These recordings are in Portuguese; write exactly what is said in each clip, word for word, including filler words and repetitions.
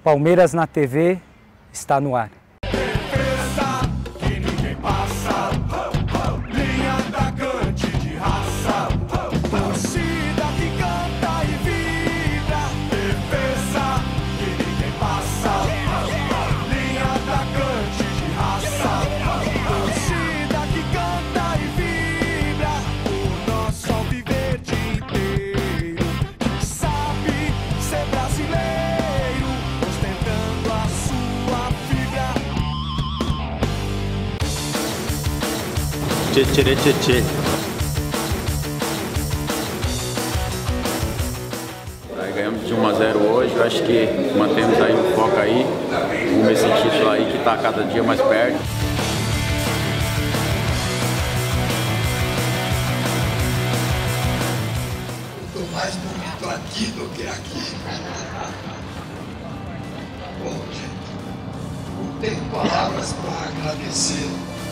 Palmeiras na T V está no ar. Tchê, tchê, tchê, tchê. Aí ganhamos de um a zero hoje, eu acho que mantemos aí o foco aí, com esse título aí que está cada dia mais perto. Estou mais bonito aqui do que aqui. Bom, gente, não tenho palavras para agradecer.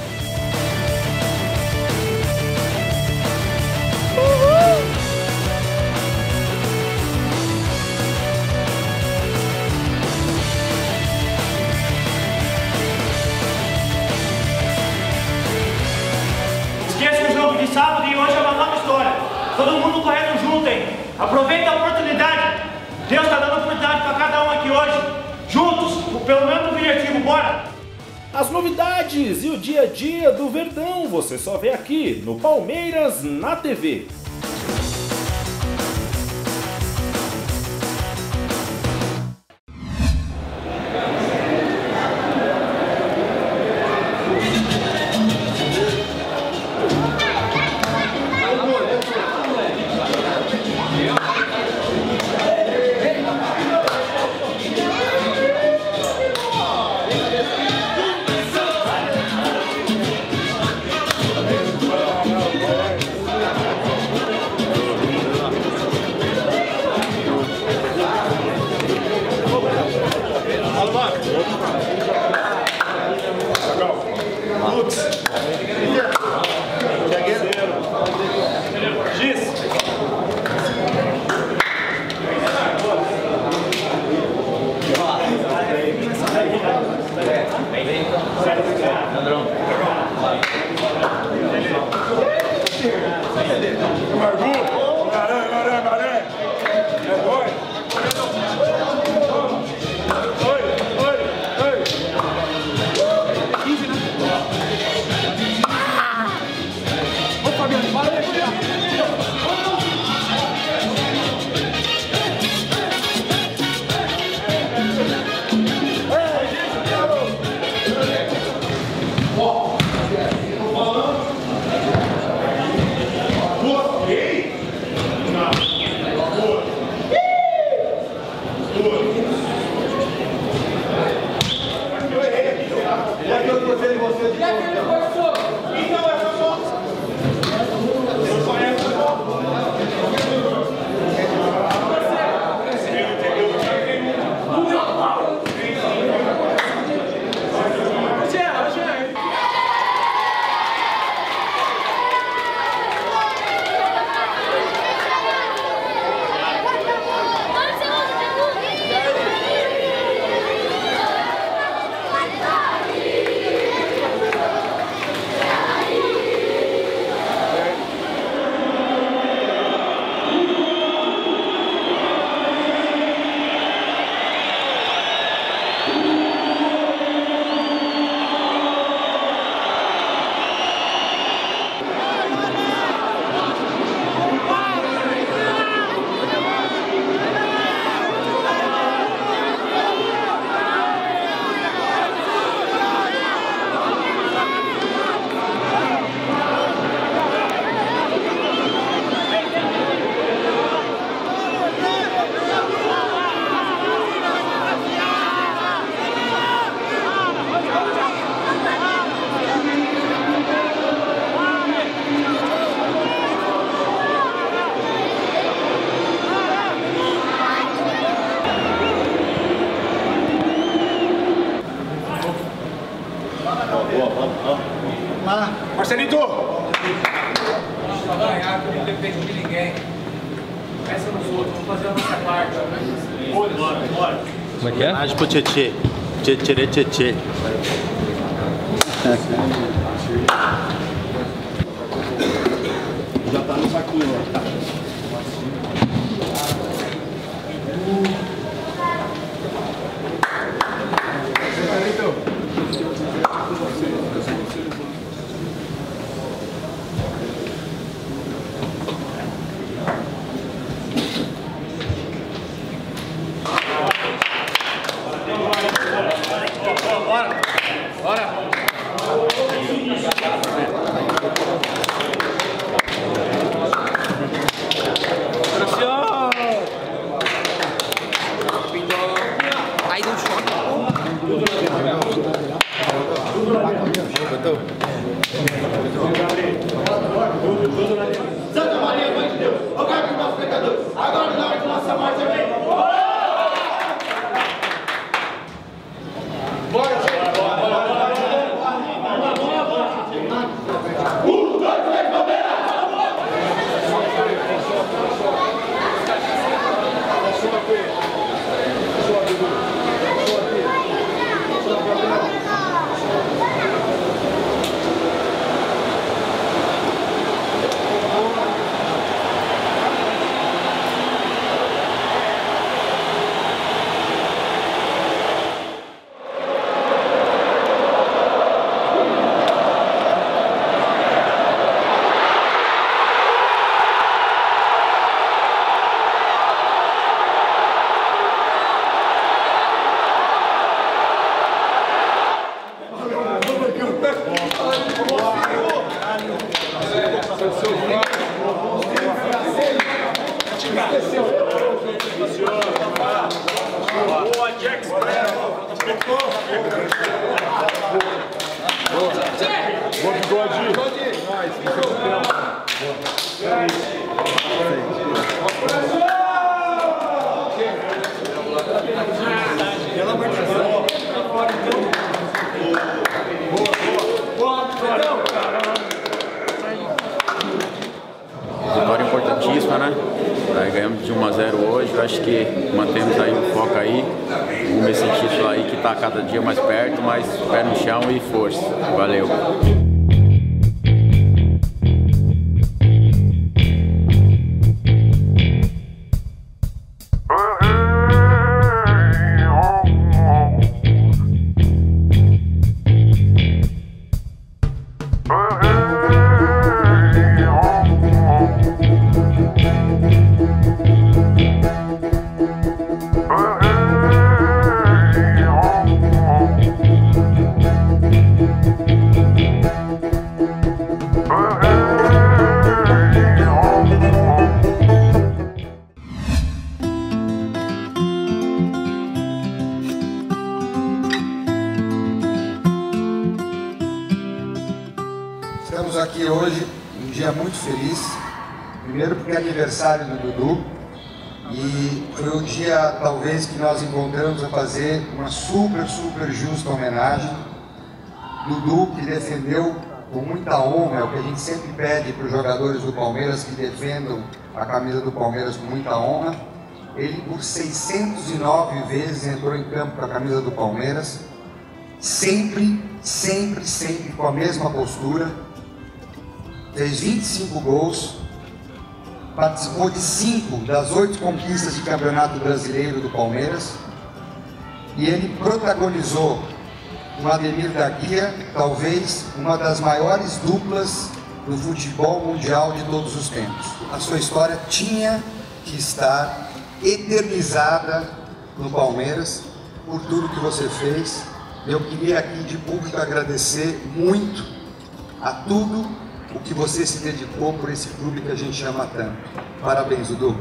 Esqueça o jogo de sábado e hoje é uma nova história. Todo mundo correndo junto, hein? Aproveita a oportunidade. Deus está dando oportunidade para cada um aqui hoje. Juntos, pelo mesmo objetivo, bora! As novidades e o dia a dia do Verdão você só vê aqui no Palmeiras na T V. Marcelito! Pra ganhar, não depende de ninguém. Pensa nos outros, vamos fazer a nossa parte. Bora, bora. Como é que é? Homenagem pro Tietê. Tietê, Tietê. Já tá no saquinho, ó. Bora! Bora! Aí deu choque. Santa Maria, Mãe de Deus, rogai por nós pecadores, agora na hora de nossa morte, amém. Bora, gente! Bora, bora, bora! Um, dois, três, Palmeiras! Boa, Jax! Boa, bigode! Pelo amor de Deus! Vitória importantíssima, né? Aí ganhamos de um a zero hoje, eu acho que mantemos aí o foco aí, rumo esse título aí que está cada dia mais perto, mas pé no chão e força. Valeu! Estamos aqui hoje, um dia muito feliz, primeiro porque é aniversário do Dudu e foi um dia talvez que nós encontramos a fazer uma super, super justa homenagem. Dudu que defendeu com muita honra, é o que a gente sempre pede para os jogadores do Palmeiras que defendam a camisa do Palmeiras com muita honra. Ele por seiscentas e nove vezes entrou em campo com a camisa do Palmeiras, sempre, sempre, sempre com a mesma postura. Fez vinte e cinco gols, participou de cinco das oito conquistas de campeonato brasileiro do Palmeiras e ele protagonizou com Ademir da Guia, talvez uma das maiores duplas do futebol mundial de todos os tempos. A sua história tinha que estar eternizada no Palmeiras por tudo que você fez. Eu queria aqui de público agradecer muito a tudo o que você se dedicou por esse clube que a gente ama tanto. Parabéns, Dudu.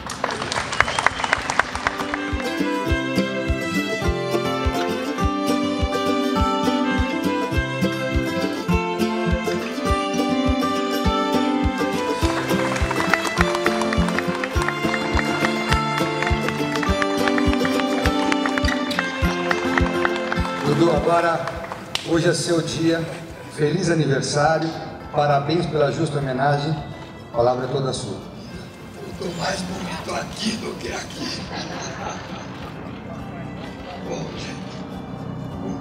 Dudu, agora, hoje é seu dia. Feliz aniversário. Parabéns pela justa homenagem, a palavra é toda sua. Eu estou mais bonito aqui do que aqui.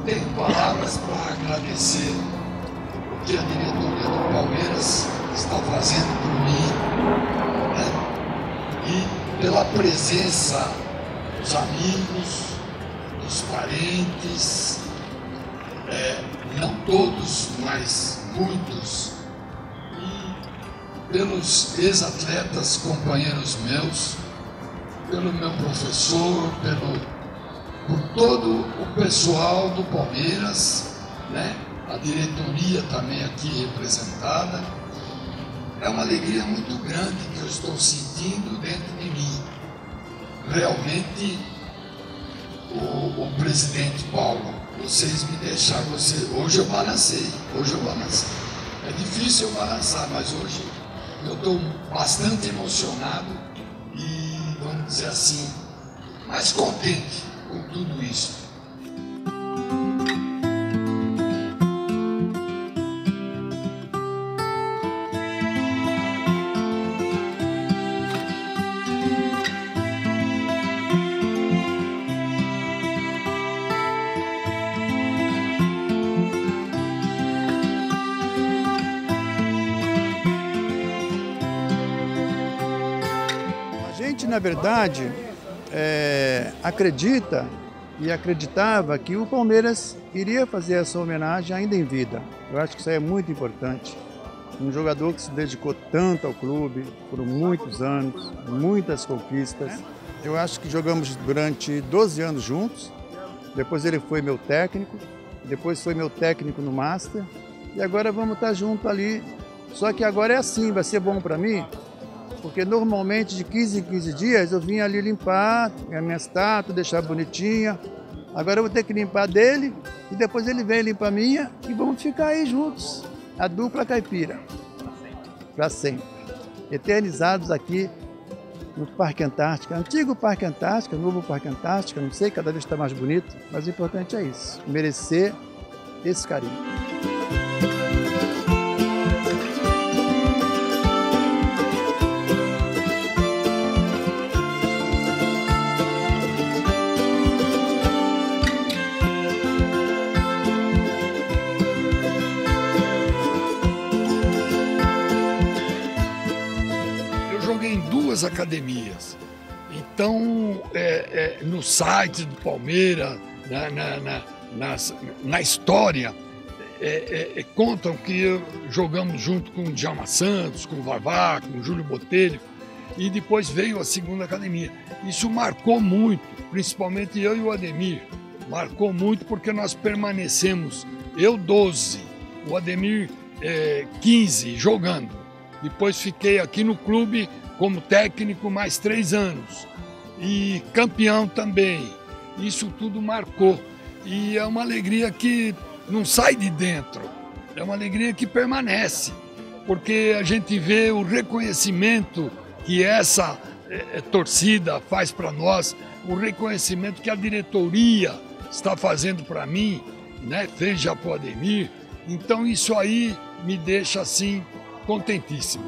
tenho palavras para agradecer o que a diretoria do Palmeiras está fazendo por mim, né? E pela presença dos amigos, dos parentes, é, não todos, mas muitos, e pelos ex-atletas, companheiros meus, pelo meu professor, pelo, por todo o pessoal do Palmeiras, né? A diretoria também aqui representada. É uma alegria muito grande que eu estou sentindo dentro de mim. Realmente, o, o presidente Paulo, vocês me deixaram, você, hoje eu balancei, hoje eu balancei. É difícil eu balançar, mas hoje eu estou bastante emocionado e, vamos dizer assim, mais contente com tudo isso. Na verdade, é, acredita e acreditava que o Palmeiras iria fazer essa homenagem ainda em vida. Eu acho que isso aí é muito importante. Um jogador que se dedicou tanto ao clube, por muitos anos, muitas conquistas. Eu acho que jogamos durante doze anos juntos, depois ele foi meu técnico, depois foi meu técnico no Master, e agora vamos estar junto ali. Só que agora é assim, vai ser bom para mim, porque normalmente de quinze em quinze dias eu vinha ali limpar a minha estátua, deixar bonitinha. Agora eu vou ter que limpar dele e depois ele vem limpar a minha e vamos ficar aí juntos. A dupla caipira. Para sempre. Eternizados aqui no Parque Antártica. Antigo Parque Antártica, novo Parque Antártica, não sei, cada vez está mais bonito, mas o importante é isso, merecer esse carinho. Academias. Então, é, é, no site do Palmeiras, na, na, na, nas, na história, é, é, contam que jogamos junto com o Djalma Santos, com o Vavá, com o Júlio Botelho, e depois veio a segunda academia. Isso marcou muito, principalmente eu e o Ademir. Marcou muito porque nós permanecemos, eu doze, o Ademir é, quinze, jogando. Depois fiquei aqui no clube como técnico mais três anos e campeão também. Isso tudo marcou e é uma alegria que não sai de dentro, é uma alegria que permanece, porque a gente vê o reconhecimento que essa é, torcida faz para nós, o reconhecimento que a diretoria está fazendo para mim, né? Fez já para o Ademir, então isso aí me deixa assim contentíssimo.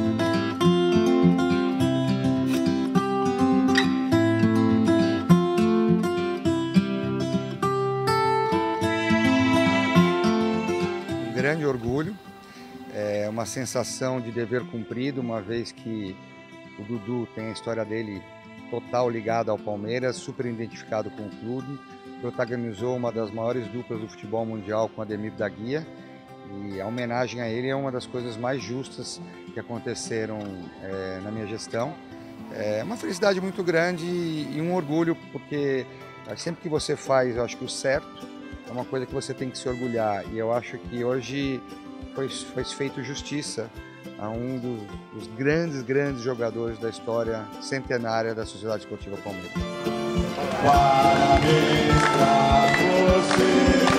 Grande orgulho, é uma sensação de dever cumprido, uma vez que o Dudu tem a história dele total ligada ao Palmeiras, super identificado com o clube, protagonizou uma das maiores duplas do futebol mundial com Ademir da Guia, e a homenagem a ele é uma das coisas mais justas que aconteceram é, na minha gestão. É uma felicidade muito grande e um orgulho, porque sempre que você faz, eu acho que o certo, é uma coisa que você tem que se orgulhar, e eu acho que hoje foi, foi feito justiça a um dos, dos grandes, grandes jogadores da história centenária da Sociedade Esportiva Palmeiras. Parabéns pra você.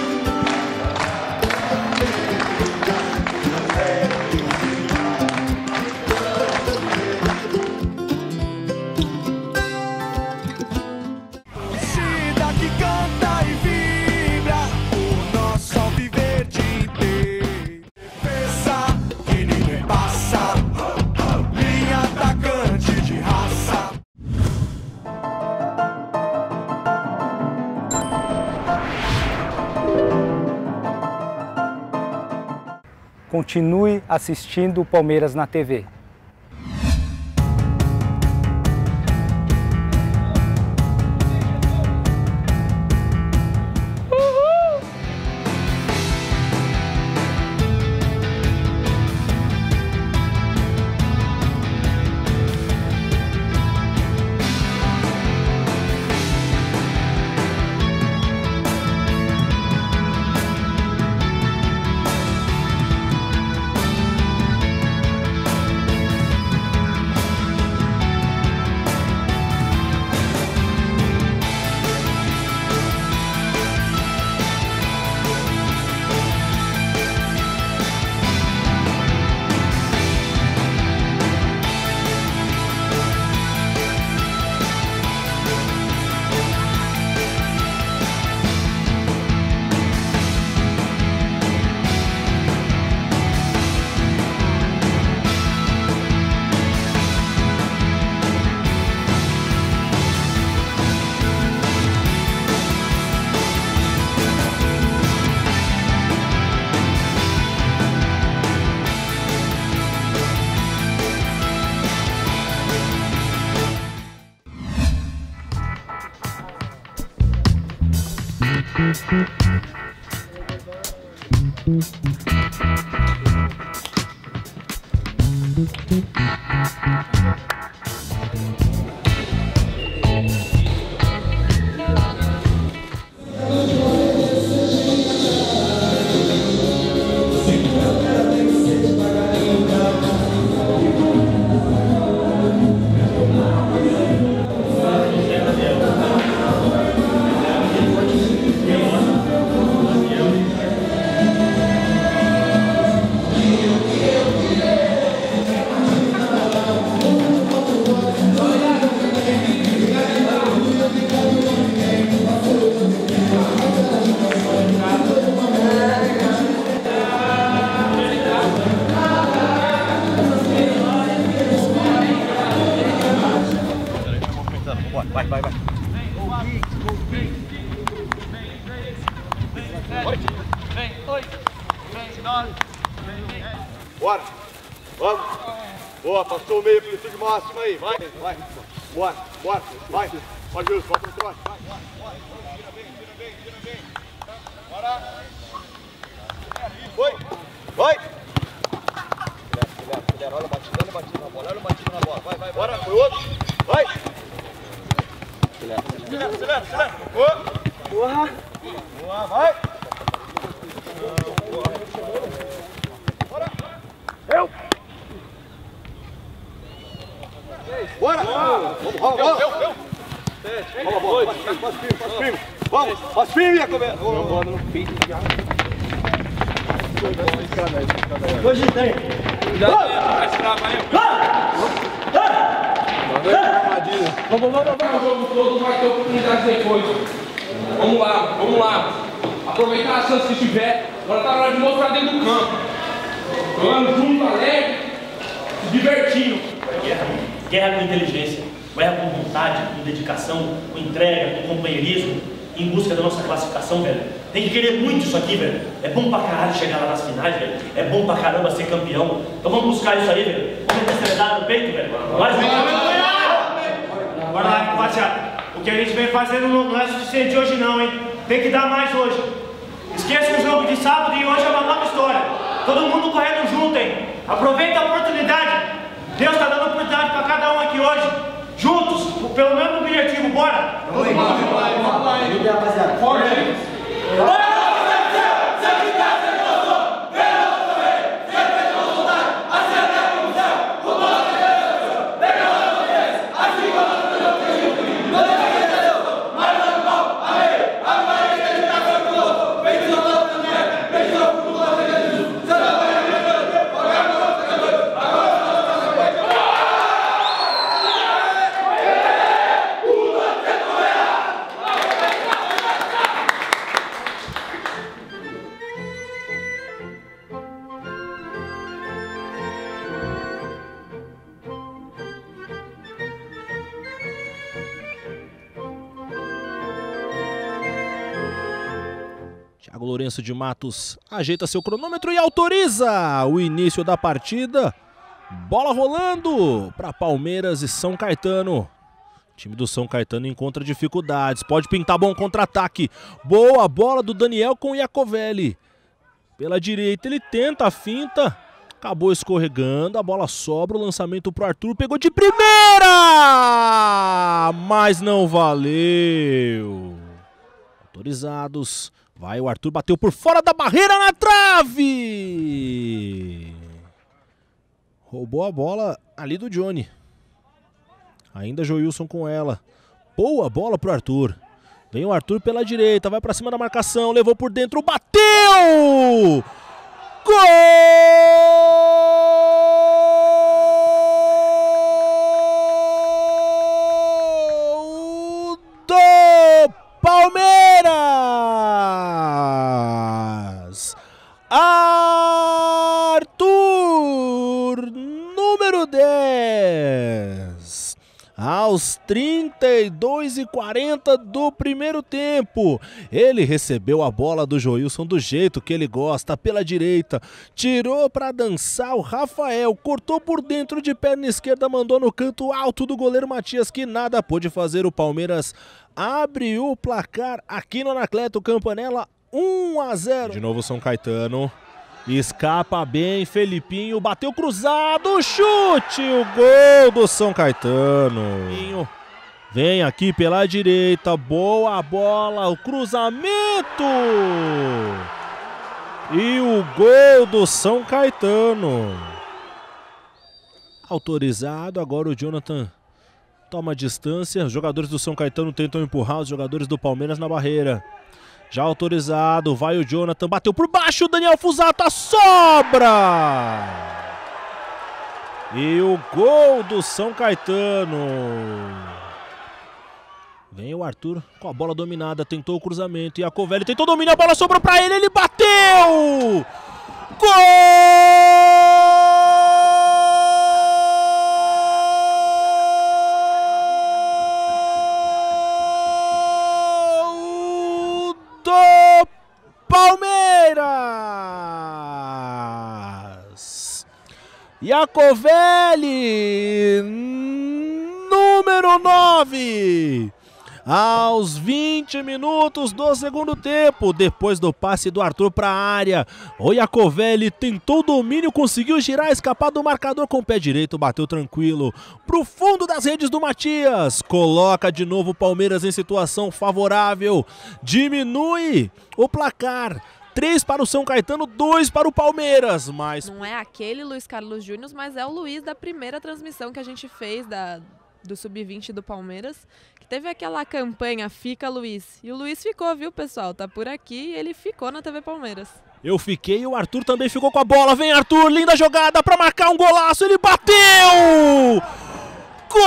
continue assistindo o Palmeiras na T V. Vai, vai, vai. Vem, oi. Vem, nove. Bora. Vamos. Boa, passou o meio, amplitude máxima aí. Vai, vai. Bora, bora. Vai. Pode ir, volta no trote. Vai, vai, vai. Tira bem, tira bem, tira bem. Bora. Foi. Vai. Acelera, acelera. Olha a batida, olha a batida na bola. Olha a batida na bola. Vai, vai, bora. Foi outro. Vai. Acelera, acelera, acelera, acelera. Boa. Boa. Boa, vai. Bora. Eu. Bora. Vamos, vamos, vamos. Eu, eu. Vamos, vamos. Faz firme, faz firme. Vamos, faz firme, Jacobé. Não bola no peito já. Hoje tem. Cuidado, vai se travar aí. Vamos, vamos, vamos. O jogo todo vai ter oportunidade depois. Vamos lá, vamos lá. Aproveitar a chance que tiver. Agora tá na hora de mostrar dentro do campo. Jogando junto, alegre, se divertindo. Guerra, guerra com inteligência, guerra com vontade, com dedicação, com entrega, com companheirismo, em busca da nossa classificação, velho. Tem que querer muito isso aqui, velho. É bom pra caralho chegar lá nas finais, velho. É bom pra caramba ser campeão. Então vamos buscar isso aí, velho. Vamos meter essa medalha no peito, velho. Nós vamos ganhar! Bora lá, rapaziada. O que a gente vem fazendo não é suficiente hoje não, hein? Tem que dar mais hoje. Esqueça o jogo de sábado e hoje é uma nova história. Todo mundo correndo junto, hein? Aproveita a oportunidade. Deus está dando oportunidade para cada um aqui hoje. Juntos, pelo mesmo objetivo. Bora! Vamos lá, vamos lá, vamos lá, hein? Rapaziada. Forte, hein? Bora! Thiago Lourenço de Matos ajeita seu cronômetro e autoriza o início da partida. Bola rolando para Palmeiras e São Caetano. O time do São Caetano encontra dificuldades. Pode pintar bom contra-ataque. Boa bola do Daniel com o Iacovelli. Pela direita ele tenta a finta. Acabou escorregando. A bola sobra. O lançamento pro Arthur. Pegou de primeira! Mas não valeu. Autorizados. Vai, o Arthur bateu por fora da barreira na trave. Roubou a bola ali do Johnny. Ainda Joilson com ela. Boa bola pro Arthur. Vem o Arthur pela direita, vai pra cima da marcação, levou por dentro, bateu! Gol do Palmeiras! Arthur, número dez. Aos trinta e dois e quarenta do primeiro tempo, ele recebeu a bola do Joilson do jeito que ele gosta, pela direita, tirou para dançar o Rafael, cortou por dentro de perna esquerda, mandou no canto alto do goleiro Matias, que nada pôde fazer. O Palmeiras abre o placar aqui no Anacleto Campanella, um a zero. De novo São Caetano. Escapa bem, Felipinho, bateu cruzado, chute, o gol do São Caetano. Vem aqui pela direita, boa bola, o cruzamento. E o gol do São Caetano. Autorizado, agora o Jonathan toma distância. Os jogadores do São Caetano tentam empurrar os jogadores do Palmeiras na barreira. Já autorizado, vai o Jonathan, bateu por baixo, o Daniel Fusato, a sobra! E o gol do São Caetano. Vem o Arthur com a bola dominada, tentou o cruzamento, Iacovelli tentou dominar, a bola sobrou pra ele, ele bateu! Gol! Palmeiras! Iacovelli, número nove, aos vinte minutos do segundo tempo, depois do passe do Arthur para a área, o Iacovelli tentou o domínio, conseguiu girar, escapar do marcador com o pé direito, bateu tranquilo pro fundo das redes do Matias, coloca de novo o Palmeiras em situação favorável, diminui o placar. Três para o São Caetano, dois para o Palmeiras. Mas não é aquele Luiz Carlos Júnior, mas é o Luiz da primeira transmissão que a gente fez da, do sub vinte do Palmeiras, que teve aquela campanha Fica Luiz. E o Luiz ficou, viu, pessoal? Tá por aqui e ele ficou na T V Palmeiras. Eu fiquei e o Arthur também ficou com a bola. Vem Arthur, linda jogada para marcar um golaço. Ele bateu! Gol!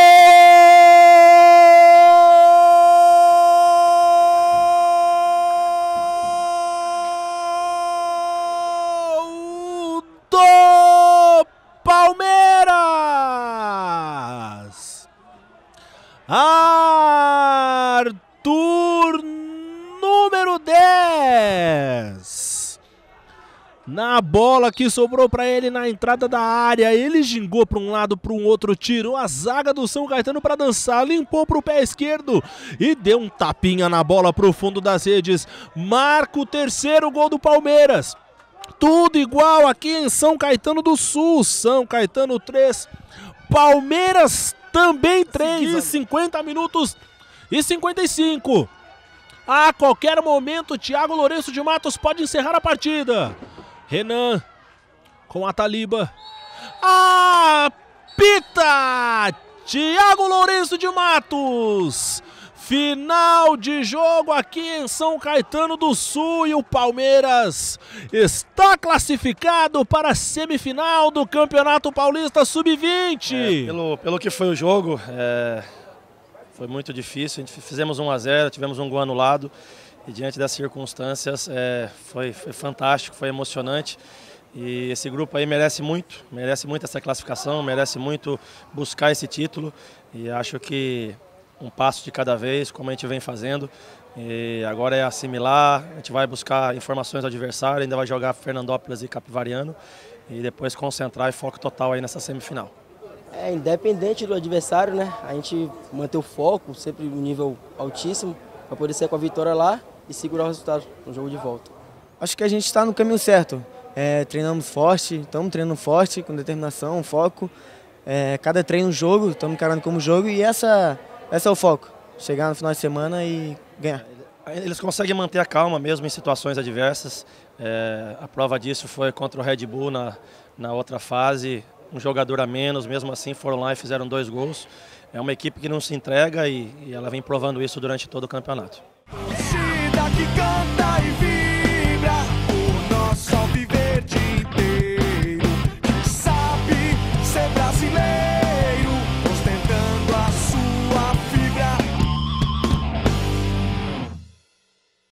Palmeiras! Arthur, número dez. Na bola que sobrou para ele na entrada da área, ele gingou para um lado, para um outro, tirou a zaga do São Caetano para dançar, limpou para o pé esquerdo e deu um tapinha na bola para o fundo das redes. Marca o terceiro gol do Palmeiras. Tudo igual aqui em São Caetano do Sul. São Caetano três, Palmeiras também três. cinquenta minutos e cinquenta e cinco. A qualquer momento, Thiago Lourenço de Matos pode encerrar a partida. Renan com a Taliba. Apita! Thiago Lourenço de Matos. Final de jogo aqui em São Caetano do Sul e o Palmeiras está classificado para a semifinal do Campeonato Paulista sub vinte. É, pelo, pelo que foi o jogo, é, foi muito difícil, a gente fizemos um a zero, tivemos um gol anulado e diante das circunstâncias é, foi, foi fantástico, foi emocionante. E esse grupo aí merece muito, merece muito essa classificação, merece muito buscar esse título e acho que um passo de cada vez, como a gente vem fazendo, E agora é assimilar, a gente vai buscar informações do adversário, ainda vai jogar Fernandópolis e Capivariano e depois concentrar e foco total aí nessa semifinal. É, independente do adversário, né? A gente manter o foco, sempre um nível altíssimo, para poder sair com a vitória lá e segurar o resultado no jogo de volta. Acho que a gente está no caminho certo. É, treinamos forte, estamos treinando forte, com determinação, foco. É, cada treino um jogo, estamos encarando como jogo e essa, esse é o foco. Chegar no final de semana e ganhar. Eles conseguem manter a calma mesmo em situações adversas. É, a prova disso foi contra o Red Bull na, na outra fase. Um jogador a menos, mesmo assim foram lá e fizeram dois gols. É uma equipe que não se entrega e, e ela vem provando isso durante todo o campeonato.